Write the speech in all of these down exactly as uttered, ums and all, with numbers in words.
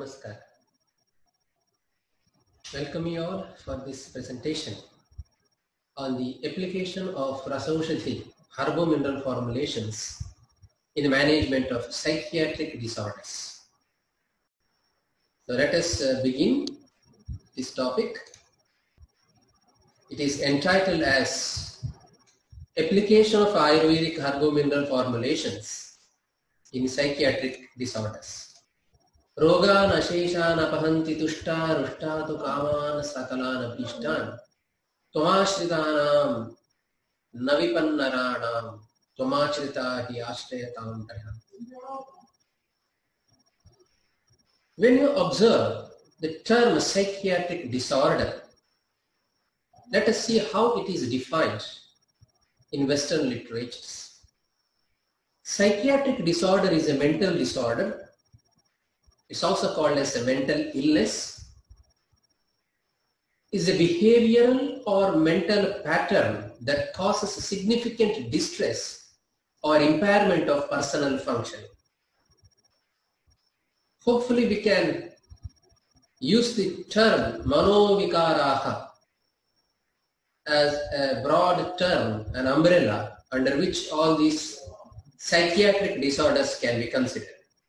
Namaskar. Welcome you all for this presentation on the application of Rasaushadhi herbo-mineral formulations in the management of psychiatric disorders. So let us uh, begin this topic. It is entitled as Application of Ayurvedic herbo-mineral formulations in psychiatric disorders. Rogan asheshan apahanti tushta rushta tu kaman sakalan apishtan Tvamashritanam navipannaranam Tvamachrita hi ashtayatam tayam. When you observe the term psychiatric disorder, let us see how it is defined in Western literatures. Psychiatric disorder is a mental disorder. It's also called as a mental illness. Is a behavioral or mental pattern that causes significant distress or impairment of personal functioning. Hopefully we can use the term manovikaraha as a broad term, an umbrella under which all these psychiatric disorders can be considered.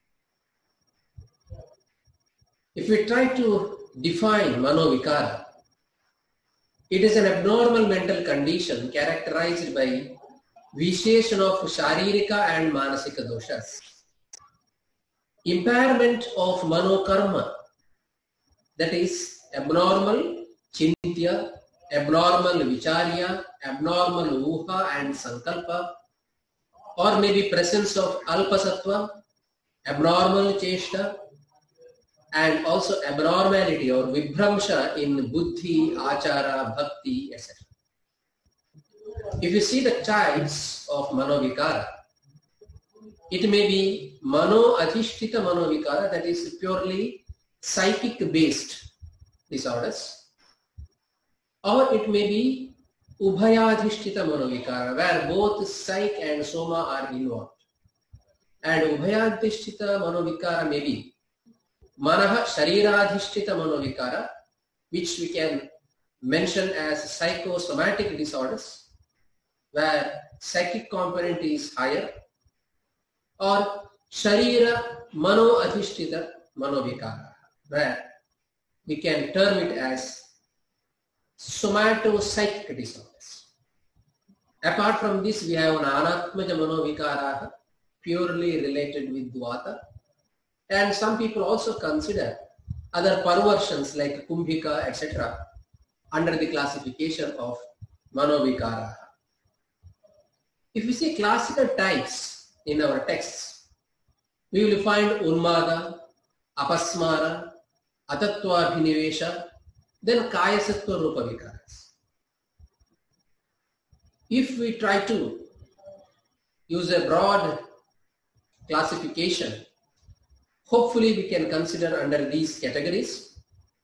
If we try to define manovikara, it is an abnormal mental condition characterized by visheshan of sharirika and manasika doshas, impairment of manokarma, that is abnormal chintya, abnormal vicharya, abnormal uha and sankalpa, or maybe presence of alpasattva, abnormal cheshta, and also abnormality or vibramsha in buddhi, achara, bhakti, et cetera. If you see the types of manovikara, it may be mano adhishtita manovikara, that is purely psychic based disorders, or it may be ubhayadhishtita manovikara, where both psych and soma are involved. And ubhayadhishtita manovikara may be Manaha Shariradhishtita Manovikara, which we can mention as psychosomatic disorders, where psychic component is higher, or Sharira Mano Adhishtita Manovikara, where we can term it as somatopsychic disorders. Apart from this, we have Nanatmaja Manovikara, purely related with Vata. And some people also consider other perversions like kumbhika, et cetera under the classification of manovikara. If we see classical types in our texts, we will find unmada, apasmara, atattva abhinivesha, then kayasattva rupa vikaras. If we try to use a broad classification, hopefully we can consider under these categories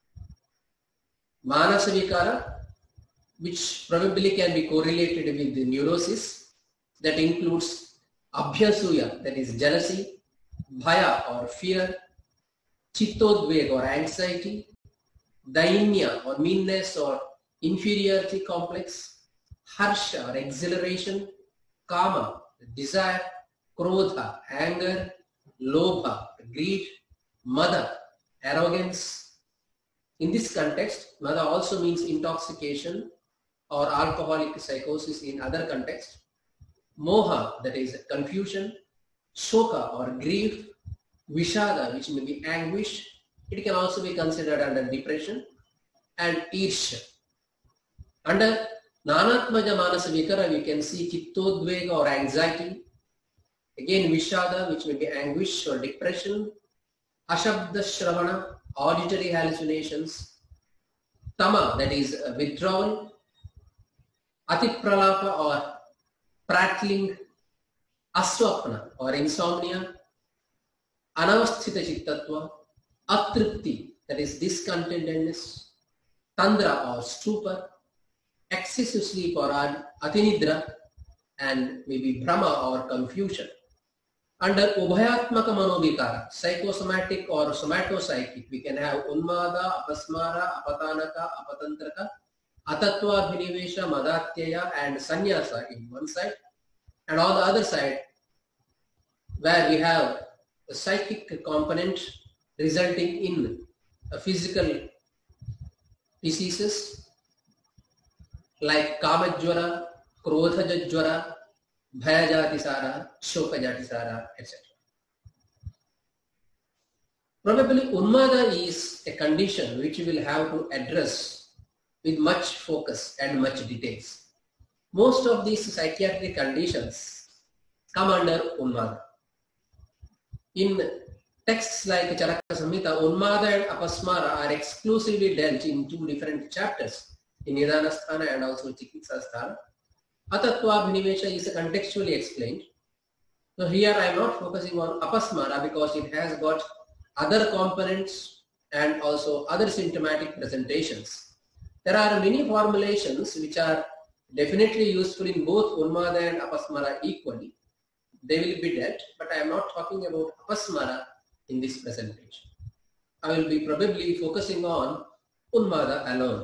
Manasa Vikara, which probably can be correlated with the neurosis, that includes Abhyasuya, that is jealousy, Bhaya or fear, Chittodvega or anxiety, Dainya or meanness or inferiority complex, Harsha or exhilaration, Kama, desire, Krodha, anger, Lobha, greed, Mada, arrogance. In this context, Mada also means intoxication or alcoholic psychosis in other contexts. Moha, that is confusion. Shoka or grief. Vishada, which may be anguish. It can also be considered under depression. And Irsha. Under Nanatmaja Manasa Vikara, we can see Chittodvega or anxiety. Again, Vishada, which may be anguish or depression. Ashabda Shravana, auditory hallucinations. Tama, that is withdrawal. Atipralapa or prattling. Aswapna or insomnia. Anavasthita Chittatva. Atripti, that is discontentedness. Tandra or stupor. Excessive sleep or atinidra. And maybe Brahma or confusion. Under Ubhayatmaka Manovikara, psychosomatic or somatopsychic, we can have Unmada, Apasmara, Apatanaka, Apatantraka, Atatva, Bhinivesha, Madatyaya and Sannyasa in one side, and on the other side, where we have a psychic component resulting in a physical diseases like Kamajwara, Krodhajajwara, Bhayajatisara, Shokajatisara, et cetera. Probably Unmada is a condition which we will have to address with much focus and much details. Most of these psychiatric conditions come under Unmada. In texts like Charaka Samhita, Unmada and Apasmara are exclusively dealt in two different chapters, in Nidhanasthana and also Chikitsasthana. Atatva Bhinivesha is contextually explained. So here I am not focusing on Apasmara because it has got other components and also other symptomatic presentations. There are many formulations which are definitely useful in both Unmada and Apasmara equally. They will be dealt, but I am not talking about Apasmara in this presentation. I will be probably focusing on Unmada alone.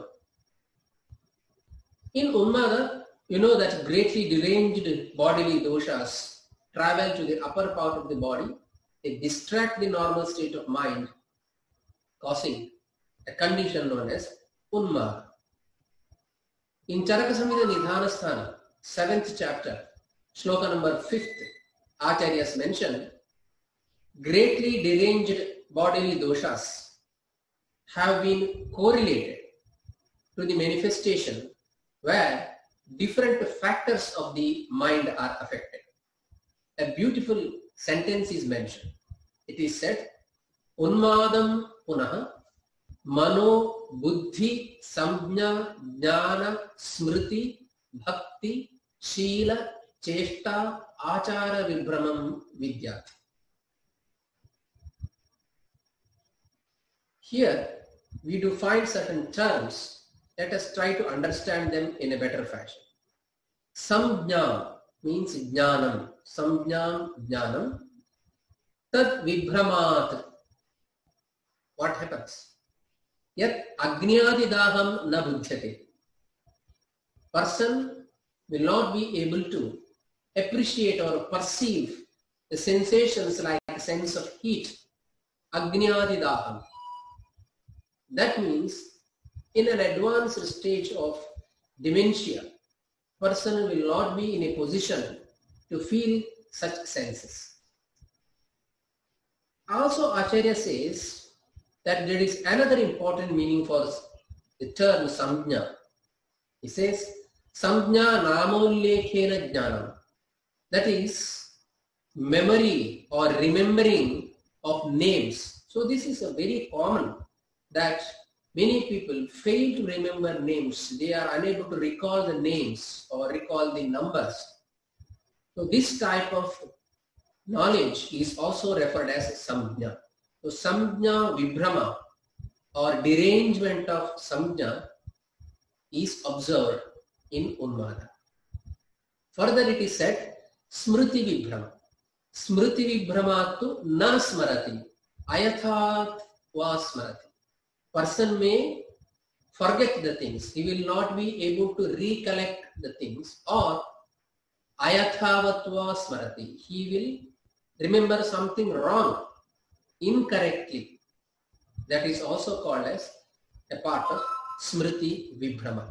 In Unmada, you know that greatly deranged bodily doshas travel to the upper part of the body. They distract the normal state of mind, causing a condition known as Unmada. In Charaka Samhita Nidhanasthana, seventh chapter, shloka number fifth, Acharyas mentioned, greatly deranged bodily doshas have been correlated to the manifestation where different factors of the mind are affected. A beautiful sentence is mentioned. It is said, Unmadam punaha mano buddhi samjna jnana smriti bhakti shila cheshta achara vibramam vidyat. Here we do find certain terms. Let us try to understand them in a better fashion. Samjnam means jnanam. Samjnam jnanam. Tad vibhramat. What happens? Yat agnyadidaham na buddhyate. Person will not be able to appreciate or perceive the sensations like a sense of heat. Agnyadidaham. That means in an advanced stage of dementia, person will not be in a position to feel such senses. Also, Acharya says that there is another important meaning for the term samjna. He says, samjna namollekena jnanam. That is, memory or remembering of names. So this is a very common that many people fail to remember names. They are unable to recall the names or recall the numbers. So this type of knowledge is also referred as samjna. So samjna vibhrama or derangement of samjna is observed in Unmada. Further it is said, smriti vibhrama. Smriti vibhramatu na smarati. Ayathat va smarati. Person may forget the things. He will not be able to recollect the things, or ayathavatva smarati. He will remember something wrong, incorrectly. That is also called as a part of smriti vibhrama.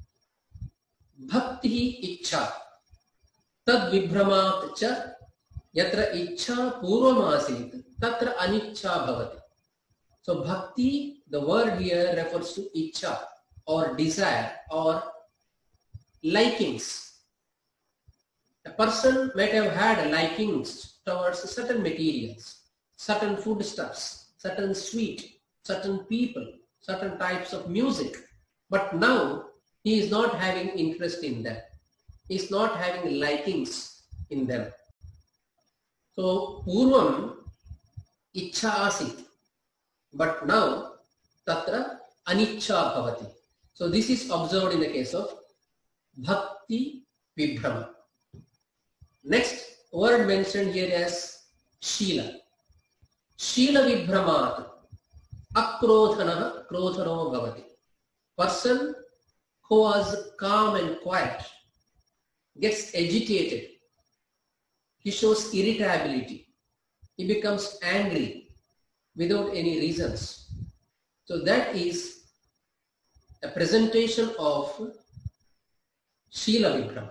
Bhakti ichha. Tad vibhramat cha yatra ichha purvamasit tatra anichha bhavati. So bhakti, the word here refers to ichha or desire or likings. A person might have had likings towards certain materials, certain foodstuffs, certain sweet, certain people, certain types of music. But now he is not having interest in them. He is not having likings in them. So purvam ichha asit. But now, tatra aniccha bhavati. So this is observed in the case of bhakti vibhrama. Next word mentioned here as Shila. Shila vibhramat akrodhanah krodhano bhavati. Person who was calm and quiet gets agitated. He shows irritability. He becomes angry without any reasons. So that is a presentation of Shila Vibhrama.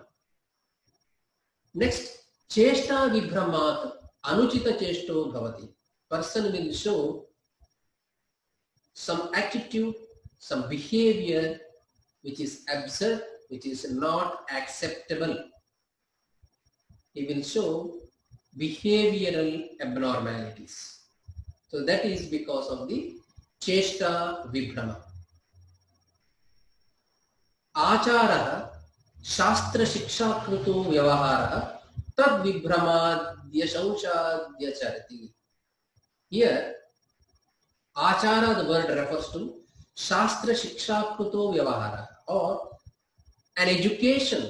Next, Cheshta Vibhramat Anuchita Cheshto Bhavati. Person will show some attitude, some behavior which is absurd, which is not acceptable. He will show behavioral abnormalities. So that is because of the Cheshta Vibhrama. Achara Shastra Shiksha Kruto Vyavahara Tad Vibhramadya Shaunchadya Charati. Here, Achara, the word refers to Shastra Shiksha Kruto Vyavahara, or an education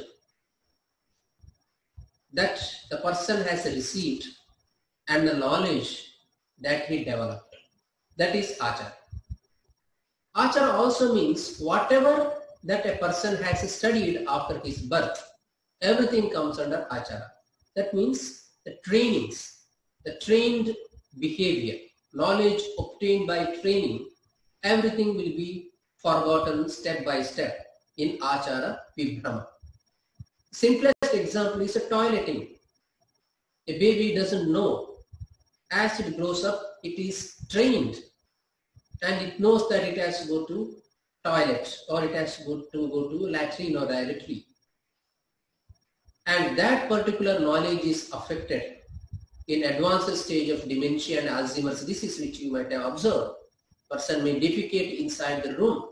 that the person has received and the knowledge that he developed. That is Achara. Achara also means whatever that a person has studied after his birth, everything comes under Achara. That means the trainings, the trained behavior, knowledge obtained by training, everything will be forgotten step by step in Achara Vibhrama. Simplest example is a toileting. A baby doesn't know. As it grows up, it is trained and it knows that it has to go to toilet or it has to go to, go to latrine or directory. And that particular knowledge is affected in advanced stage of dementia and Alzheimer's disease, which you might have observed. Person may defecate inside the room.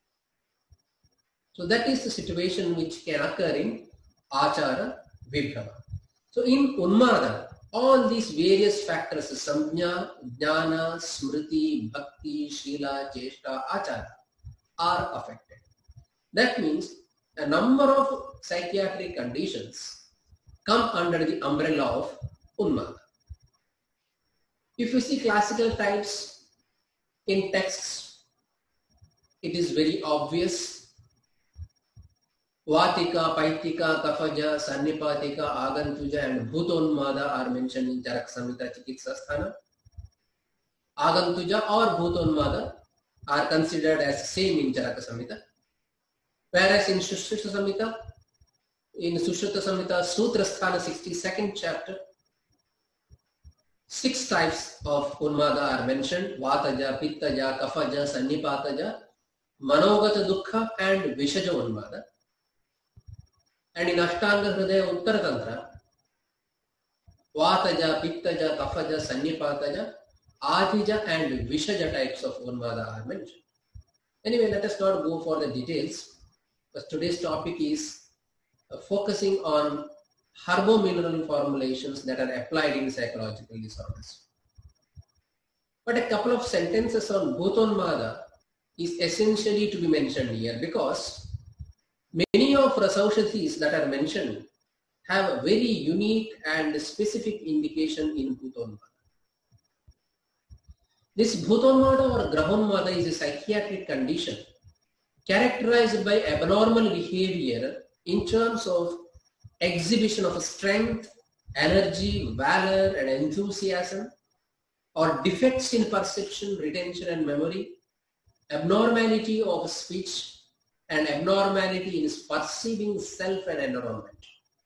So that is the situation which can occur in Achara Vibhrama. So in Unmada, all these various factors, Samjna, Jnana, Smriti, Bhakti, Shila, Cheshta, Achara, are affected. That means a number of psychiatric conditions come under the umbrella of Unmada. If you see classical types in texts, it is very obvious. Vatika, Paitika, Kafaja, Sannipatika, Agantuja and Bhutonmada are mentioned in Charaka Samhita Chikitsasthana. Agantuja or Bhutonmada are considered as same in Charaka Samhita. Whereas in Sushruta Samhita, in Sushruta Samhita Sutrasthana sixty-second chapter, six types of Unmada are mentioned: Vataja, Pittaja, Kafaja, Sannipataja, Manogata Dukkha and Vishaja Unmada. And in Ashtanga Hridaya Uttara Tantra, Vataja, Pittaja, Kafaja, Sannipataja, Adija and Vishaja types of Unmada are mentioned. Anyway, let us not go for the details, but today's topic is uh, focusing on herbomineral formulations that are applied in psychological disorders. But a couple of sentences on Bhutonmada is essentially to be mentioned here, because many of Rasaushadhis that are mentioned have a very unique and specific indication in Bhutonmada. This Bhutonmada or Grahonmada is a psychiatric condition characterized by abnormal behavior in terms of exhibition of strength, energy, valor and enthusiasm, or defects in perception, retention and memory, abnormality of speech, and abnormality in perceiving self and environment.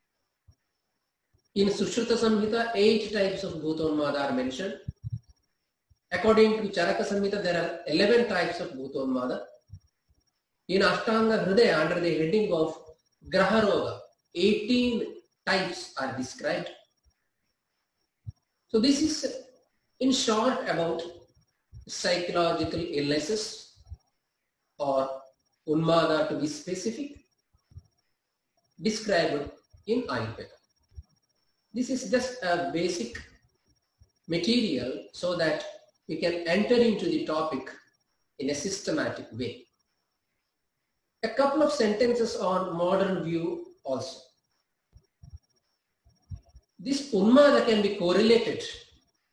In Sushruta Samhita, eight types of Bhutonmada are mentioned. According to Charaka Samhita, there are eleven types of Bhutonmada. In Ashtanga Hridaya, under the heading of Graharoga, eighteen types are described. So this is in short about psychological illnesses, or Unmada to be specific, described in Ayurveda. This is just a basic material so that we can enter into the topic in a systematic way. A couple of sentences on modern view also. This Unmada can be correlated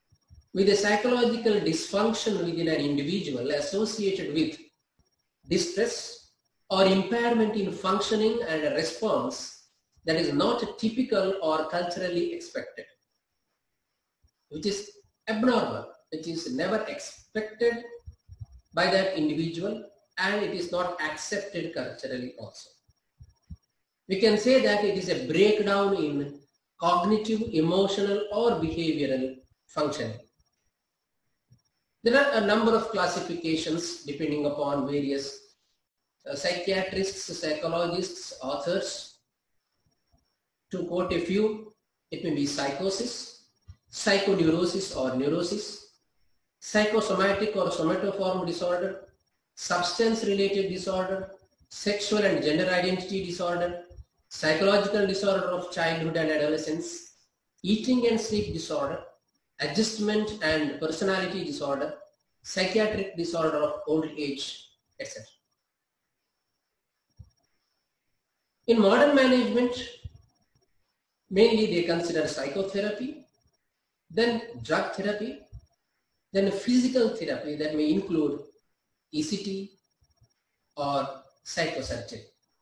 with a psychological dysfunction within an individual associated with distress or impairment in functioning and a response that is not typical or culturally expected, which is abnormal, which is never expected by that individual, and it is not accepted culturally also. We can say that it is a breakdown in cognitive, emotional, or behavioral functioning. There are a number of classifications depending upon various uh, psychiatrists, psychologists, authors. To quote a few, it may be psychosis, psychoneurosis or neurosis, psychosomatic or somatoform disorder, substance-related disorder, sexual and gender identity disorder, psychological disorder of childhood and adolescence, eating and sleep disorder, adjustment and personality disorder, psychiatric disorder of old age, et cetera. In modern management, mainly they consider psychotherapy, then drug therapy, then physical therapy that may include E C T or psychosurgery.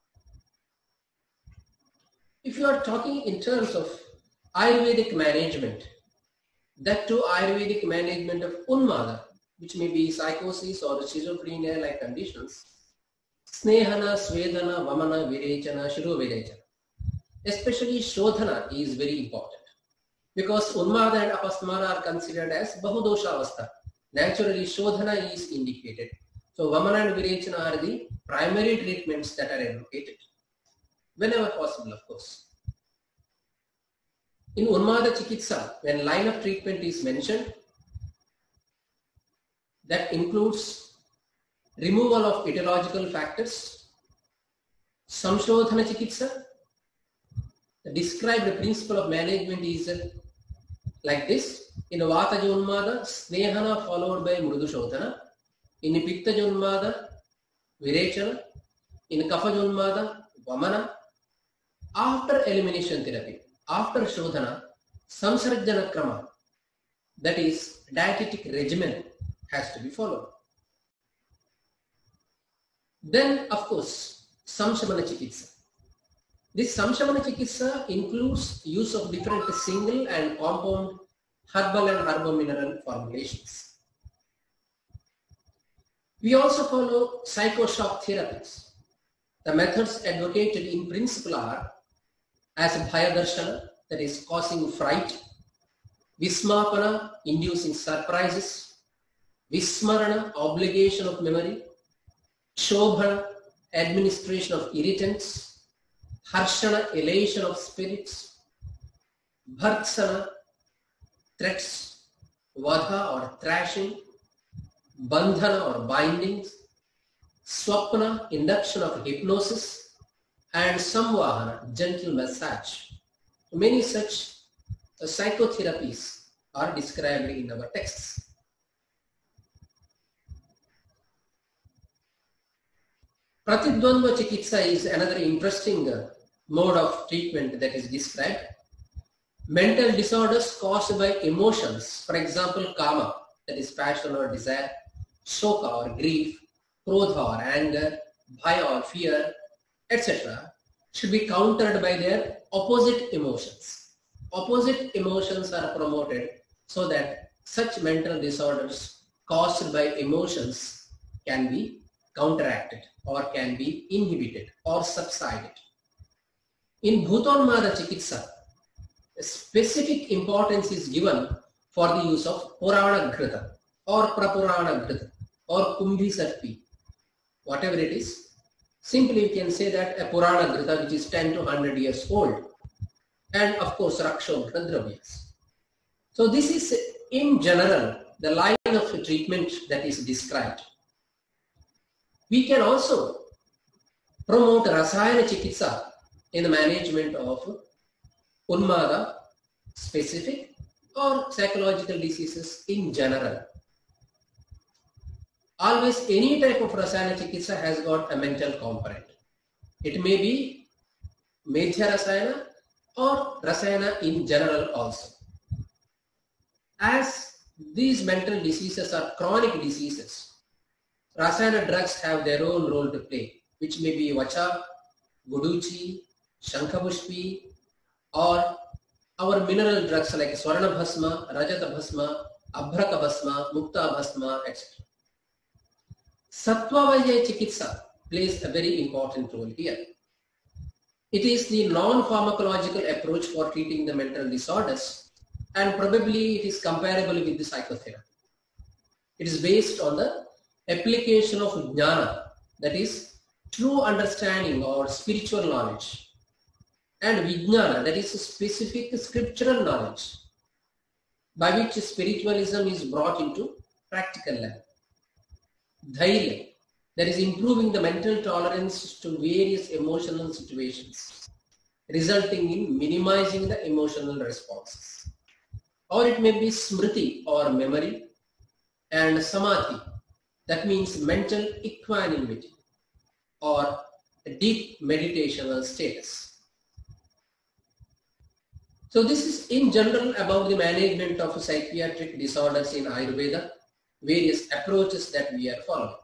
If you are talking in terms of Ayurvedic management, that too Ayurvedic management of Unmada, which may be psychosis or schizophrenia-like conditions, Snehana, Svedana, Vamana, Virechana, Shiro Virechana. Especially Shodhana is very important because Unmada and Apasmara are considered as Bahudosha Avastha. Naturally, Shodhana is indicated. So Vamana and Virechana are the primary treatments that are advocated, whenever possible, of course. In Unmada Chikitsa, when line of treatment is mentioned, that includes removal of etiological factors, Samshodhana Chikitsa. The described principle of management is like this. In Vataja Unmada, Snehana followed by Mrudu Shodhana. In Pittaja Unmada, Virechana. In Kafaja Unmada, Vamana. After elimination therapy, after Shodhana, Samsarjana Krama, that is dietetic regimen, has to be followed. Then, of course, Samshamana Chikitsa. This Samshamana Chikitsa includes use of different single and compound herbal and herbomineral formulations. We also follow psychoshock therapies. The methods advocated in principle are as Bhaya Darshana, that is causing fright, Vismapana, inducing surprises, Vismarana, obligation of memory, Shobhana, administration of irritants, Harshana, elation of spirits, Bhartsana, threats, Vadha or thrashing, Bandhana or bindings, Swapna, induction of hypnosis, and Samvahana, gentle massage. Many such uh, psychotherapies are described in our texts. Pratidvandva Chikitsa is another interesting uh, mode of treatment that is described. Mental disorders caused by emotions, for example, kama, that is passion or desire, shoka or grief, krodha or anger, bhaya or fear, et cetera, should be countered by their opposite emotions. Opposite emotions are promoted so that such mental disorders caused by emotions can be counteracted or can be inhibited or subsided. In Bhutonmada Chikitsa, specific importance is given for the use of Purana Ghrita or Prapurana Ghrita or Kumbhi Sarpi, whatever it is. Simply we can say that a Purana Ghrita which is ten to one hundred years old, and of course Rakshoghrita Dravyas. So this is in general the line of treatment that is described. We can also promote Rasayana Chikitsa in the management of Unmada specific or psychological diseases in general. Always any type of Rasayana Chikitsa has got a mental component. It may be Medhya Rasayana or Rasayana in general also. As these mental diseases are chronic diseases. Rasayana drugs have their own role to play, which may be Vacha, Guduchi, Shankhapushpi, or our mineral drugs like Swarna Bhasma, Rajata Bhasma, Abhraka Bhasma, Mukta Bhasma, et cetera. Sattva Vajaya Chikitsa plays a very important role here. It is the non-pharmacological approach for treating the mental disorders, and probably it is comparable with the psychotherapy. It is based on the application of jnana, that is true understanding or spiritual knowledge, and vijnana, that is specific scriptural knowledge, by which spiritualism is brought into practical life. Dhairya, that is improving the mental tolerance to various emotional situations, resulting in minimizing the emotional responses. Or it may be smriti or memory, and samadhi, that means mental equanimity or deep meditational status. So this is in general about the management of psychiatric disorders in Ayurveda, various approaches that we are following.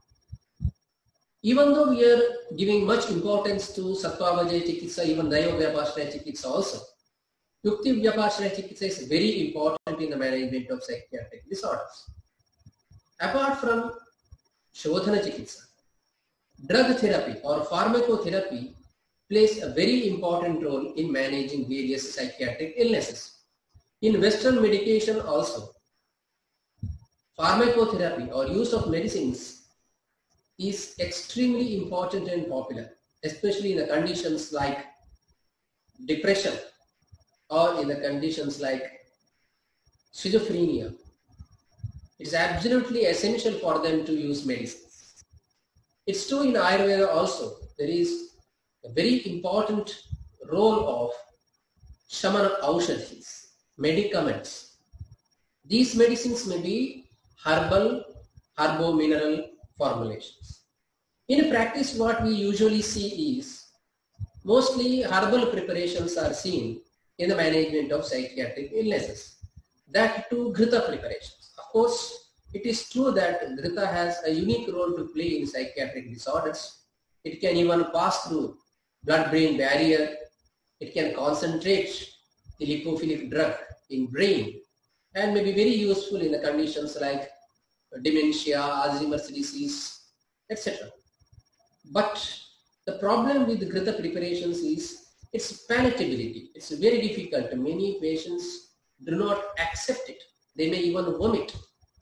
Even though we are giving much importance to Sattva Vajaya Chikitsa, even Daiva Vyapashraya Chikitsa also, Yukti Vyapashraya Chikitsa is very important in the management of psychiatric disorders. Apart from Shodhana Chikitsa, drug therapy or pharmacotherapy plays a very important role in managing various psychiatric illnesses. In Western medication also, pharmacotherapy or use of medicines is extremely important and popular, especially in the conditions like depression or in the conditions like schizophrenia. It is absolutely essential for them to use medicines. It's true in Ayurveda also. There is a very important role of Shamana Aushadhis, medicaments. These medicines may be herbal, herbo-mineral formulations. In practice, what we usually see is mostly herbal preparations are seen in the management of psychiatric illnesses. That too, Ghrita preparations. Of course, it is true that Ghrita has a unique role to play in psychiatric disorders. It can even pass through blood-brain barrier. It can concentrate the lipophilic drug in brain and may be very useful in the conditions like dementia, Alzheimer's disease, et cetera. But the problem with the Ghrita preparations is its palatability. It's very difficult. Many patients do not accept it. They may even vomit.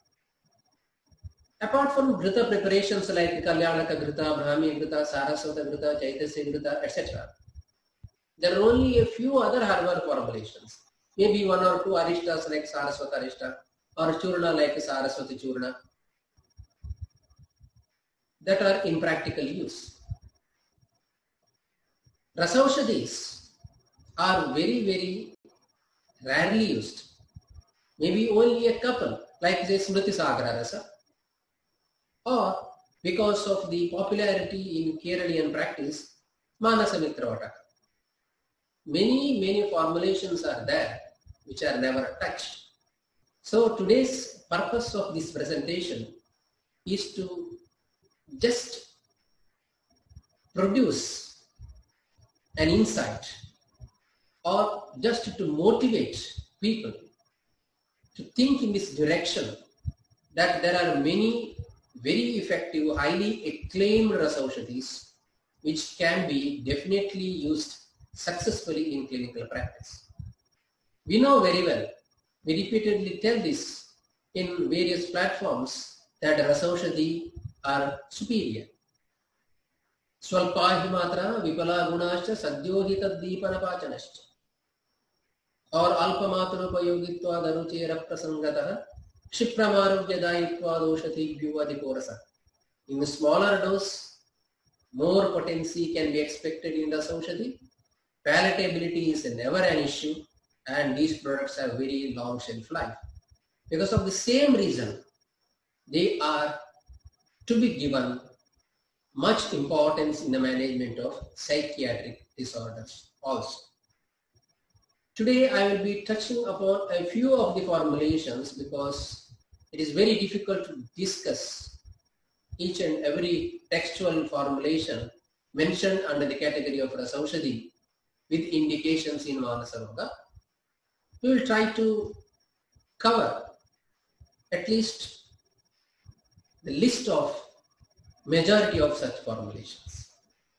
Apart from Ghrita preparations like Kalyanaka Ghrita, Brahmi Ghrita, Saraswata Ghrita, Chaitasya Ghrita, et cetera, there are only a few other herbal formulations. Maybe one or two aristas like Saraswata Arista or Churna like Saraswati Churna that are in practical use. Rasaushadhis are very, very rarely used. Maybe only a couple, like say Smriti Sagra Rasa, or because of the popularity in Keralian practice, Manasa Mitra Vataka. Many, many formulations are there which are never touched. So today's purpose of this presentation is to just produce an insight or just to motivate people to think in this direction that there are many very effective, highly acclaimed Rasaushadhis which can be definitely used successfully in clinical practice. We know very well, we repeatedly tell this in various platforms that Rasaushadhi are superior. Swalpahi matra vipala gunascha sadyohita deepana pachanascha. Or alpa matra upayogitva daruchera prasangataha kshipramarugya dayitva doshati bhyuvadiporasa. In a smaller dose, more potency can be expected in Rasaushadhi. Palatability is never an issue, and these products have very long shelf life. Because of the same reason, they are to be given much importance in the management of psychiatric disorders also. Today I will be touching upon a few of the formulations because it is very difficult to discuss each and every textual formulation mentioned under the category of Rasaushadhi with indications in Manasaroga. We will try to cover at least the list of majority of such formulations.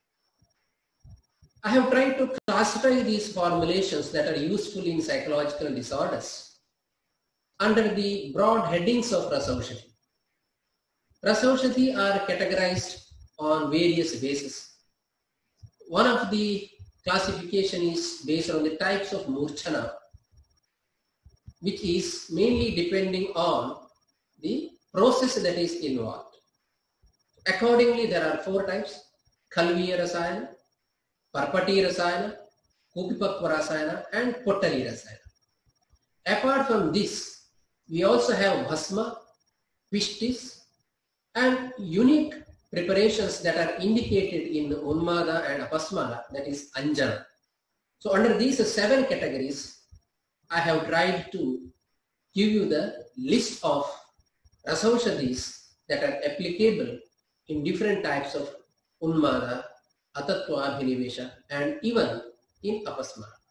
I have tried to classify these formulations that are useful in psychological disorders under the broad headings of Rasaushadhi. Rasaushadhi are categorized on various bases. One of the classification is based on the types of murchana, which is mainly depending on the process that is involved. Accordingly, there are four types: Khalviya Rasayana, Parpati Rasayana, Kupipakva Rasayana, and Pottari Rasayana. Apart from this, we also have Bhasma, Pishtis, and unique preparations that are indicated in Unmada and Apasmara, that is Anjana. So under these seven categories, I have tried to give you the list of Rasaushadhis that are applicable in different types of Unmada, Atattva Abhinivesha, and even in Apasmara.